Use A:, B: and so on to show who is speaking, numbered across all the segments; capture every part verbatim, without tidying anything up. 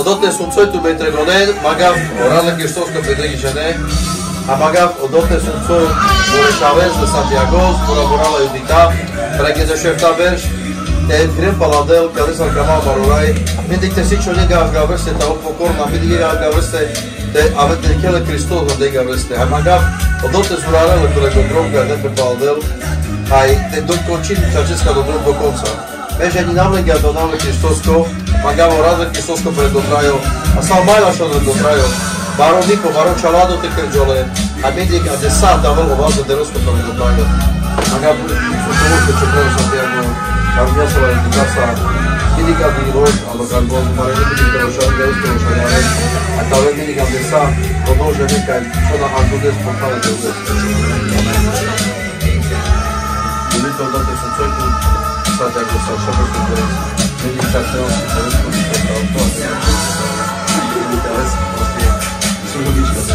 A: Odotne Suncoitu Betregonen, Magav, Orale Kirstovsko Pedregijane, a Magav, Odotne Suncoitu Mureșavez de Santiago, Muraborala Iudita, Pregeze Șeftaberș, te grem paladel, care s-ar cama Marurai, Medic te zici unde gaveste, ta un pocor, na medic gaveste, de avete de chele Hristos unde gaveste. A Magav, Odotne Zurarele, care Godrom, care pe paladel, ai te doi concini ce acest ca Godrom do konca. Međe ni namle ga donale Hristosko, Magav Orale Hristosko predotrajo, a sam majla što predotrajo. Baro Niko, Baro Čalado te krđole, a medic a de sad da vrlo važno de Rusko predotrajo. Magav, su to ušte će prvo Santiago, Am viața din casa medica din Rod, am băgat gol, mare de medic de roșan, de uste roșanare, atavem medic am desa, pronoje medica, șona andudes portale de udes. Dulito odată sunt soitu, statea cu sau șapă cu doresc, medic s-ar să interes cu sau toate, interes, poate, sunt lubici că se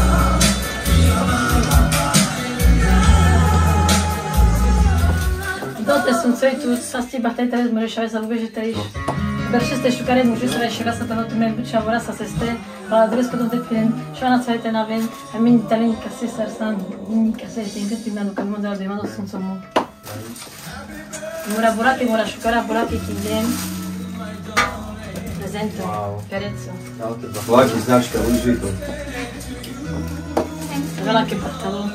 B: Dote sunt soitu, sasti bahtai teres Mureșavez să lubește teriș. Berșeste șucare mujișura și rasa pe notul meu și avora să se ste, la adres cu toate prin și ana să te naven, amin italien ca se sarsan, ni ca se te încât timanu că nu de mano sunt somu. Mura burake, mura șucara burake kindem. Prezentă, pereță.
A: Laki značka, užito.
B: Vela che partalo.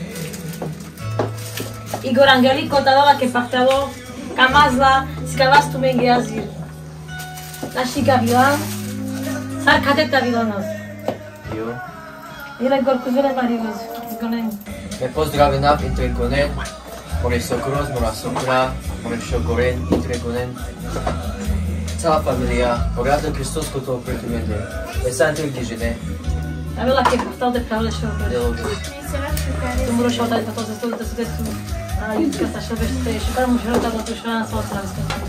B: Igor Angelico tadala che partalo. Kamazla, skavastu mengiazir. La Shigavilan. Sar kateta vilanos.
C: Jo.
B: Ile gorkuzele varios. Gonen.
C: Me pozdravim între Gonen, more socros, mora socra, more șocoren, între Gonen. Cała familia, oradă Hristos cu tot pretrimende. E să între grijine.
B: Avela che partalo de pravle și
C: De logo.
B: Tu muro și-au dat pe toate stolul de sudetul. Aici, ca să-și lăbește și care mu-și rău, dar totuși vreau să o să la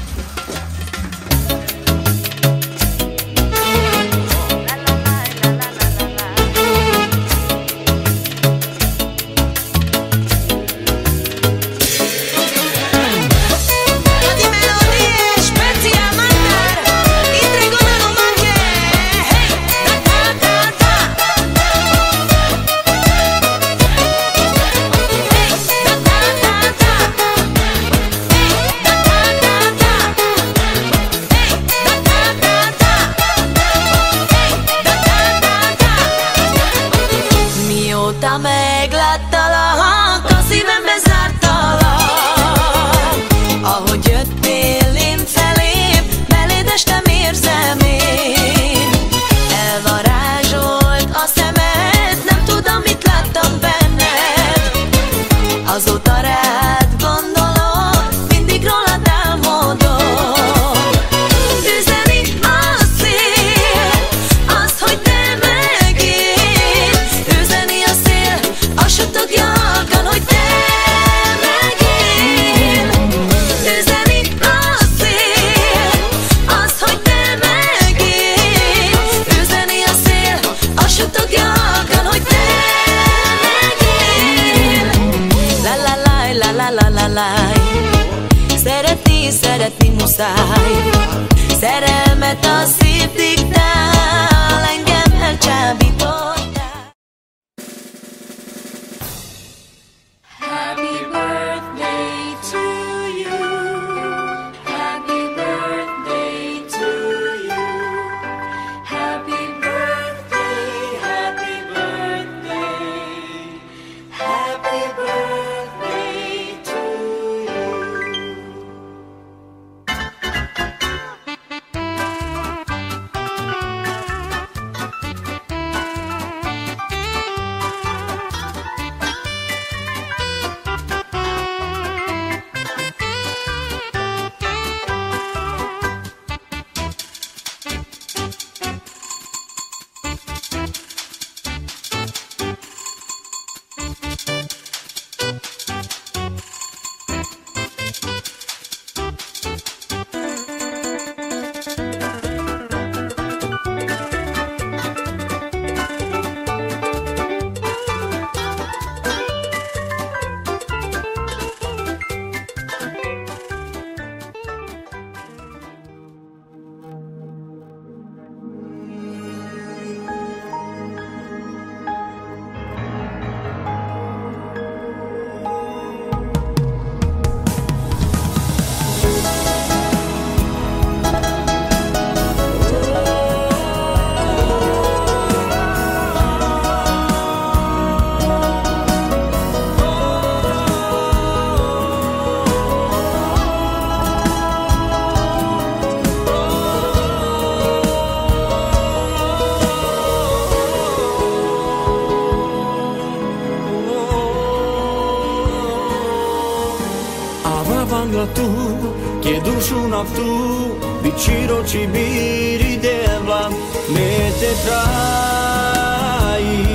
D: glatu, che dušu naftu, bičiro čibiri devla, me te traji.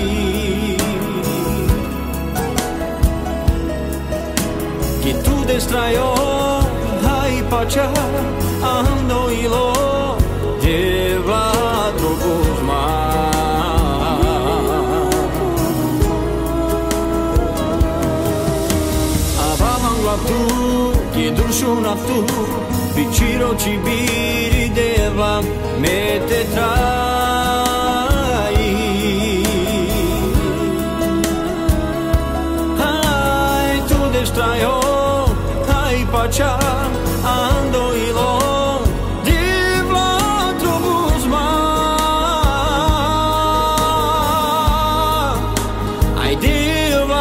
D: Che tu destraio, hai pacea, ando ilo, devla trobuzma. Tu, che dušu naftu, bičiro čibiri devla, me te traji. Hai tu destraio, hai pacea, ando ilo, devla trobuzma. Ai devla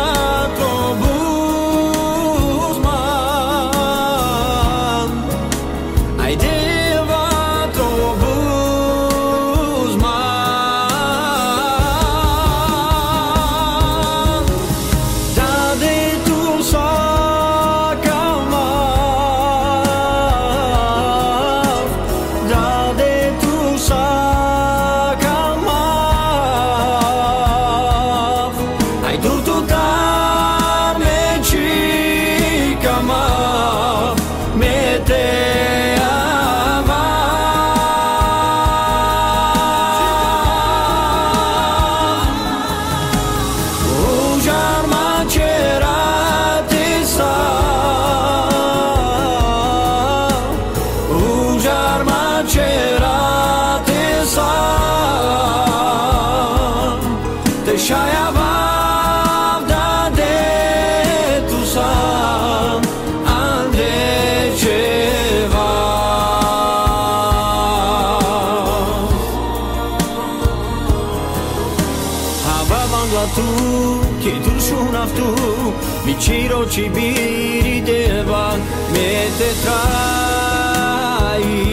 D: bičiro čibiri devla, me te traji.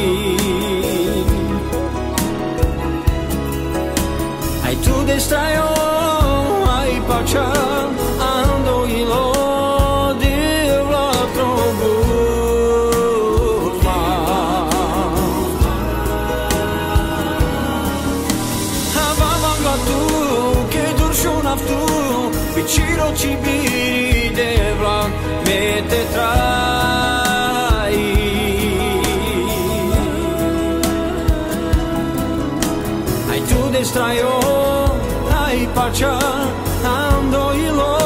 D: Ai tu destraio, hai pacea, ando ilo, devla trobuzma. Avavam glatu, che dušu naftu, bičiro čibiri devla, me te traji. Ai tu destraio, hai pacea, ando ilo,